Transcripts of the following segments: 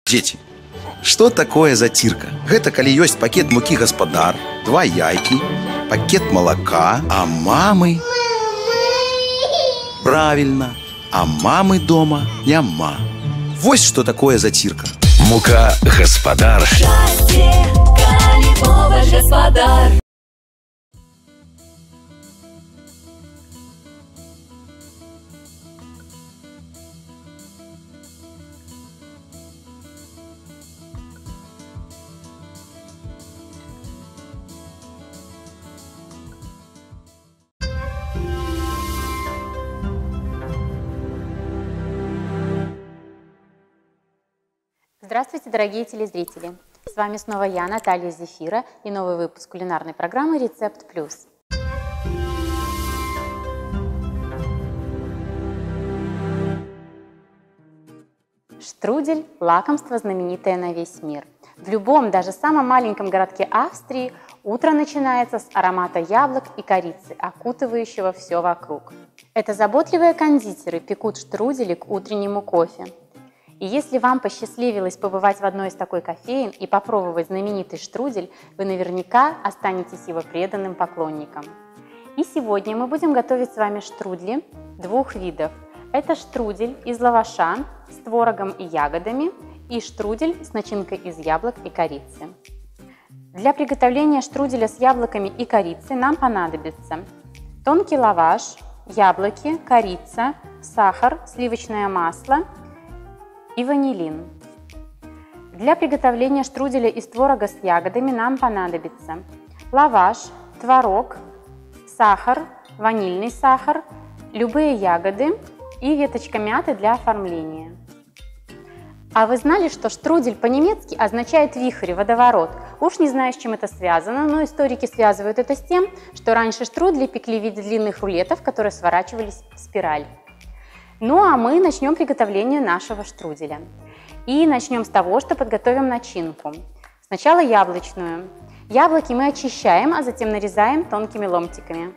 Дзеці, што такое зацірка? Гэта калі ёсць пакет мукі гаспадар, 2 яйкі, пакет малака, а мамы... Правильно, а мамы дома няма. Вось што такое зацірка. Мука гаспадар. Шчасце, калі побач гаспадар. Здравствуйте, дорогие телезрители! С вами снова я, Наталья Зефира, и новый выпуск кулинарной программы «Рецепт плюс». Штрудель – лакомство, знаменитое на весь мир. В любом, даже самом маленьком городке Австрии утро начинается с аромата яблок и корицы, окутывающего все вокруг. Это заботливые кондитеры пекут штрудели к утреннему кофе. И если вам посчастливилось побывать в одной из такой кофеен и попробовать знаменитый штрудель, вы наверняка останетесь его преданным поклонником. И сегодня мы будем готовить с вами штрудли 2 видов. Это штрудель из лаваша с творогом и ягодами и штрудель с начинкой из яблок и корицы. Для приготовления штруделя с яблоками и корицей нам понадобится тонкий лаваш, яблоки, корица, сахар, сливочное масло и ванилин. Для приготовления штруделя из творога с ягодами нам понадобится лаваш, творог, сахар, ванильный сахар, любые ягоды и веточка мяты для оформления. А вы знали, что штрудель по-немецки означает вихрь, водоворот? Уж не знаю, с чем это связано, но историки связывают это с тем, что раньше штрудли пекли в виде длинных рулетов, которые сворачивались в спираль. Ну а мы начнем приготовление нашего штруделя. И начнем с того, что подготовим начинку. Сначала яблочную. Яблоки мы очищаем, а затем нарезаем тонкими ломтиками.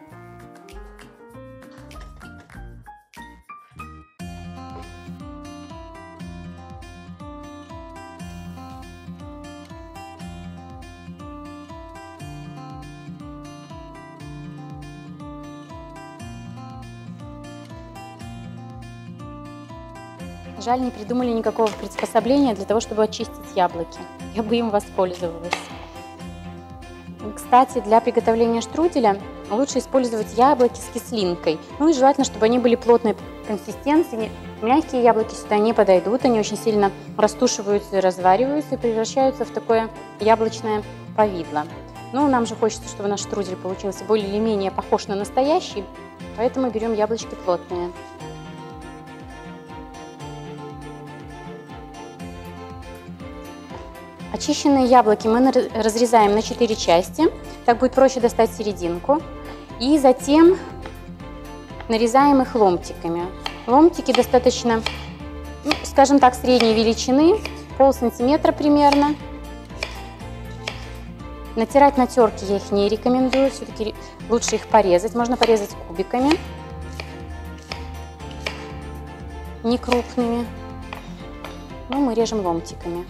Жаль, не придумали никакого приспособления для того, чтобы очистить яблоки. Я бы им воспользовалась. Кстати, для приготовления штруделя лучше использовать яблоки с кислинкой. Ну и желательно, чтобы они были плотной консистенции. Мягкие яблоки сюда не подойдут, они очень сильно растушиваются и развариваются и превращаются в такое яблочное повидло. Но нам же хочется, чтобы наш штрудель получился более или менее похож на настоящий, поэтому берем яблочки плотные. Очищенные яблоки мы разрезаем на 4 части, так будет проще достать серединку. И затем нарезаем их ломтиками. Ломтики достаточно, скажем так, средней величины, полсантиметра примерно. Натирать на терке я их не рекомендую, все-таки лучше их порезать. Можно порезать кубиками, не крупными, но мы режем ломтиками.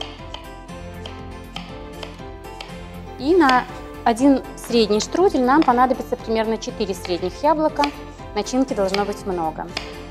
И на один средний штрудель нам понадобится примерно 4 средних яблока. Начинки должно быть много.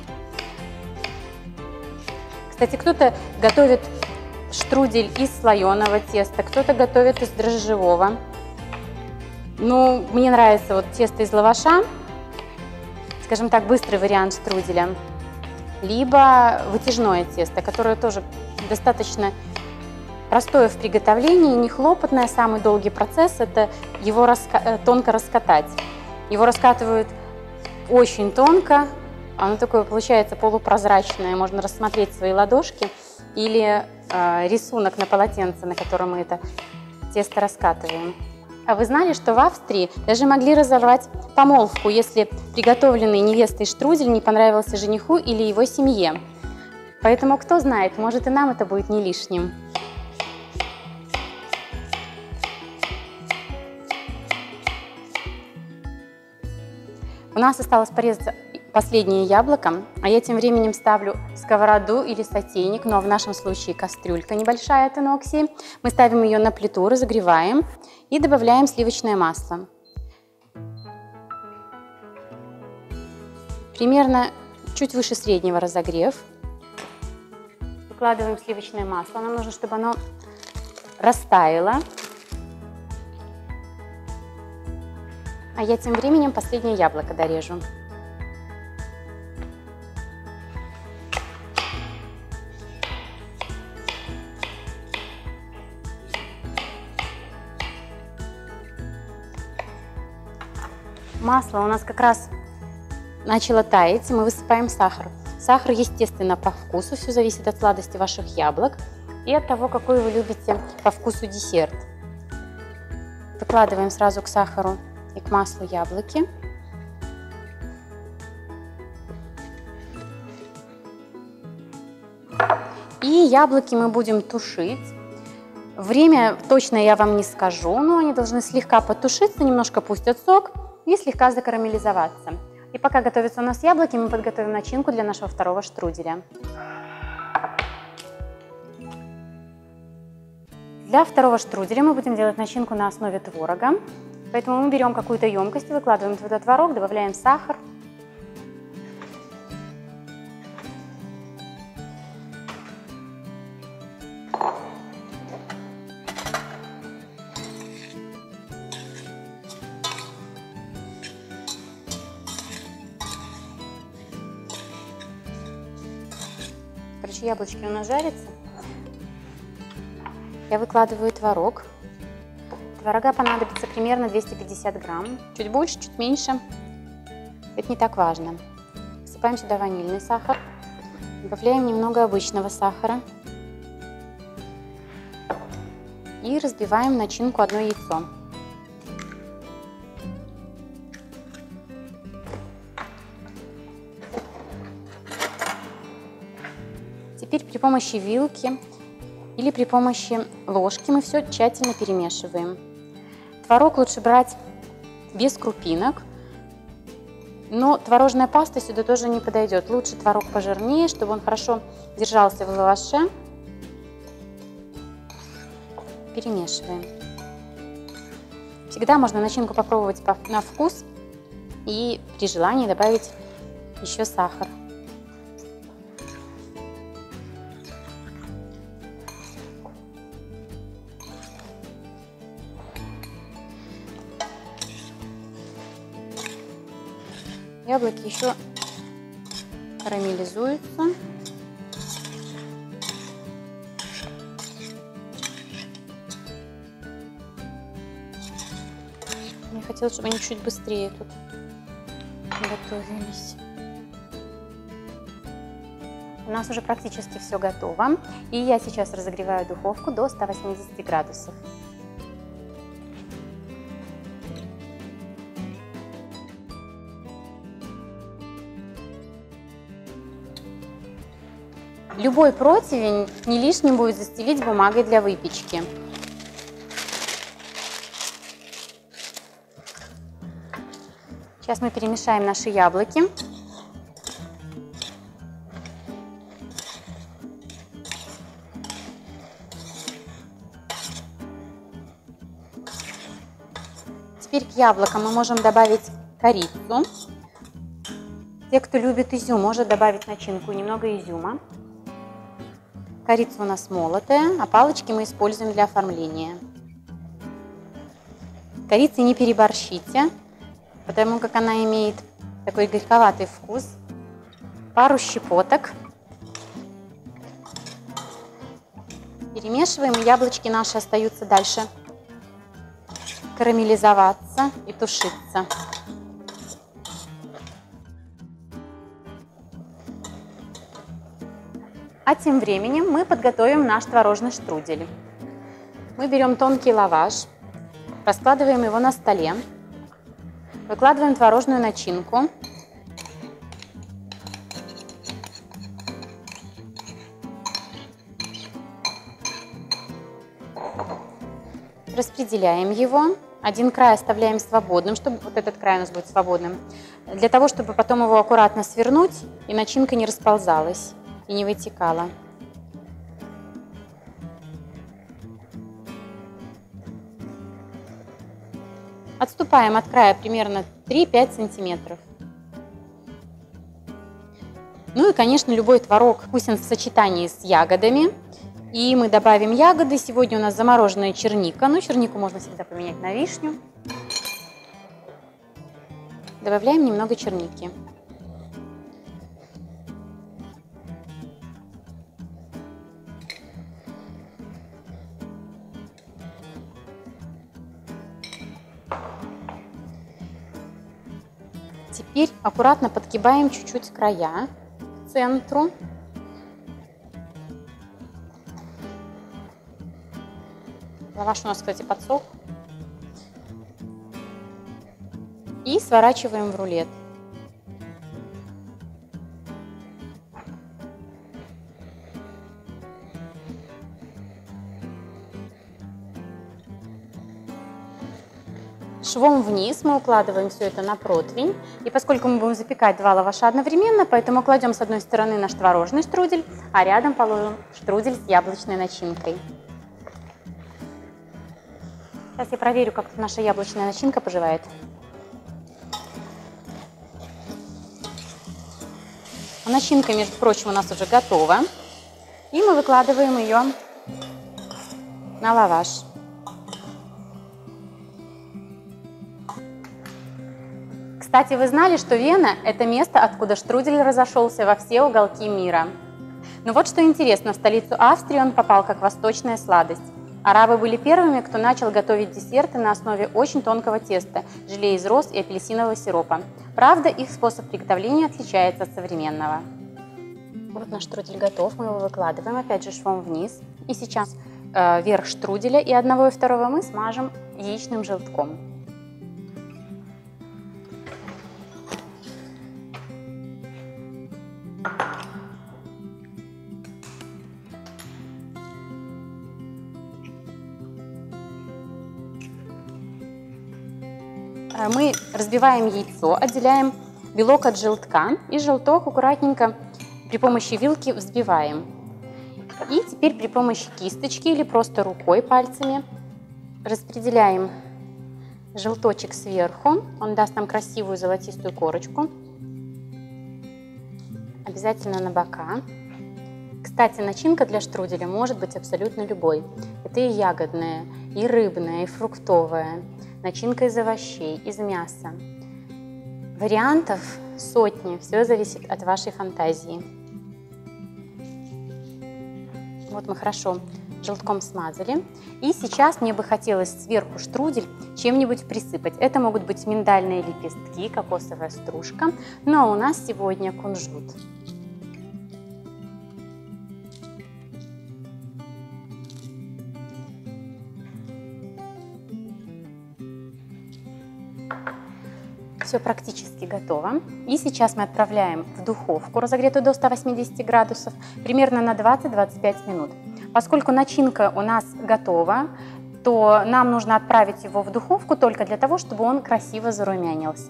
Кстати, кто-то готовит штрудель из слоеного теста, кто-то готовит из дрожжевого. Ну, мне нравится вот тесто из лаваша, скажем так, быстрый вариант штруделя. Либо вытяжное тесто, которое тоже достаточно простое в приготовлении, не хлопотное. Самый долгий процесс – это его тонко раскатать. Его раскатывают очень тонко, оно такое получается полупрозрачное, можно рассмотреть свои ладошки или рисунок на полотенце, на котором мы это тесто раскатываем. А вы знали, что в Австрии даже могли разорвать помолвку, если приготовленный невестой штрудель не понравился жениху или его семье? Поэтому, кто знает, может и нам это будет не лишним. У нас осталось последнее яблоко, а я тем временем ставлю сковороду или сотейник, но в нашем случае кастрюлька небольшая от инокси. Мы ставим ее на плиту, разогреваем и добавляем сливочное масло. Примерно чуть выше среднего разогрев. Выкладываем сливочное масло. Нам нужно, чтобы оно растаяло. А я тем временем последнее яблоко дорежу. Масло у нас как раз начало таять, мы высыпаем сахар. Сахар, естественно, по вкусу, все зависит от сладости ваших яблок и от того, какой вы любите по вкусу десерт. Выкладываем сразу к сахару и к маслу яблоки. И яблоки мы будем тушить. Время точно я вам не скажу, но они должны слегка потушиться, немножко пустят сок и слегка закарамелизоваться. И пока готовятся у нас яблоки, мы подготовим начинку для нашего второго штруделя. Для второго штруделя мы будем делать начинку на основе творога. Поэтому мы берем какую-то емкость, выкладываем туда творог, добавляем сахар. Короче, яблочки у нас жарятся. Я выкладываю творог. Творога понадобится примерно 250 грамм. Чуть больше, чуть меньше. Это не так важно. Всыпаем сюда ванильный сахар. Добавляем немного обычного сахара. И разбиваем в начинку одно яйцо. Теперь при помощи вилки или при помощи ложки мы все тщательно перемешиваем. Творог лучше брать без крупинок, но творожная паста сюда тоже не подойдет. Лучше творог пожирнее, чтобы он хорошо держался в лаваше. Перемешиваем. Всегда можно начинку попробовать на вкус и при желании добавить еще сахар. Яблоки еще карамелизуются. Мне хотелось, чтобы они чуть быстрее тут готовились. У нас уже практически все готово. И я сейчас разогреваю духовку до 180 градусов. Любой противень не лишним будет застелить бумагой для выпечки. Сейчас мы перемешаем наши яблоки. Теперь к яблокам мы можем добавить корицу. Те, кто любит изюм, может добавить в начинку немного изюма. Корица у нас молотая, а палочки мы используем для оформления. Корицей не переборщите, потому как она имеет такой горьковатый вкус. Пару щепоток. Перемешиваем, и яблочки наши остаются дальше карамелизоваться и тушиться. А тем временем мы подготовим наш творожный штрудель. Мы берем тонкий лаваш, раскладываем его на столе, выкладываем творожную начинку. Распределяем его. Один край оставляем свободным, чтобы вот этот край у нас будет свободным. для того, чтобы потом его аккуратно свернуть, и начинка не расползалась и не вытекала. Отступаем от края примерно 3-5 сантиметров. Ну и, конечно, любой творог вкусен в сочетании с ягодами. И мы добавим ягоды. Сегодня у нас замороженная черника. Ну, чернику можно всегда поменять на вишню. Добавляем немного черники. Теперь аккуратно подгибаем чуть-чуть края к центру. Лаваш у нас, кстати, подсох. И сворачиваем в рулет. Швом вниз мы укладываем все это на противень. И поскольку мы будем запекать 2 лаваша одновременно, поэтому кладем с одной стороны наш творожный штрудель, а рядом положим штрудель с яблочной начинкой. Сейчас я проверю, как тут наша яблочная начинка поживает. Начинка, между прочим, у нас уже готова. И мы выкладываем ее на лаваш. Кстати, вы знали, что Вена – это место, откуда штрудель разошелся во все уголки мира? Но вот что интересно, в столицу Австрии он попал как восточная сладость. Арабы были первыми, кто начал готовить десерты на основе очень тонкого теста, желе из роз и апельсинового сиропа. Правда, их способ приготовления отличается от современного. Вот наш штрудель готов, мы его выкладываем, опять же швом вниз. И сейчас верх штруделя и одного и второго мы смажем яичным желтком. Мы разбиваем яйцо, отделяем белок от желтка и желток аккуратненько при помощи вилки взбиваем. И теперь при помощи кисточки или просто рукой, пальцами распределяем желточек сверху. Он даст нам красивую золотистую корочку. Обязательно на бока. Кстати, начинка для штруделя может быть абсолютно любой. Это и ягодная, и рыбная, и фруктовая. Начинка из овощей, из мяса. Вариантов сотни, все зависит от вашей фантазии. Вот мы хорошо желтком смазали. И сейчас мне бы хотелось сверху штрудель чем-нибудь присыпать. Это могут быть миндальные лепестки, кокосовая стружка, но у нас сегодня кунжут. Все практически готово. И сейчас мы отправляем в духовку, разогретую до 180 градусов, примерно на 20-25 минут. Поскольку начинка у нас готова, то нам нужно отправить его в духовку только для того, чтобы он красиво зарумянился.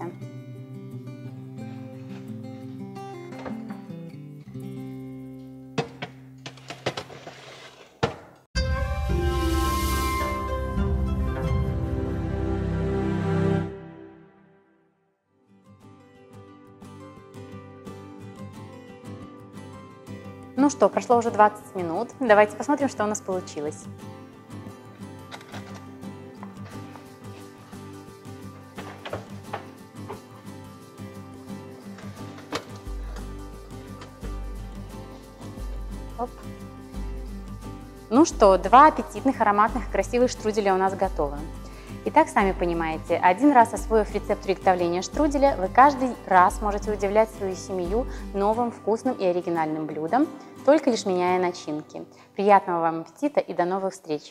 Ну что, прошло уже 20 минут. Давайте посмотрим, что у нас получилось. Оп. Ну что, 2 аппетитных, ароматных, красивых штруделя у нас готовы. Итак, сами понимаете, один раз освоив рецепт приготовления штруделя, вы каждый раз можете удивлять свою семью новым, вкусным и оригинальным блюдом, только лишь меняя начинки. Приятного вам аппетита и до новых встреч!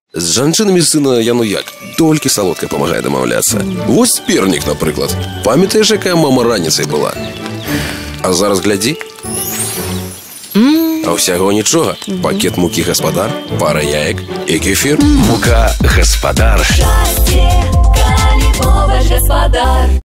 З жанчынамі сына яно як? Толькі салодкае памагае дамаўляцца. Вось пернік, напрыклад. Памятаеш, якая мама раніцай была? А зараз глядзі. А ўсяго нічога. Пакет мукі гаспадар, пара яек і кефір. Мука гаспадар. Счастье, калибовый господар.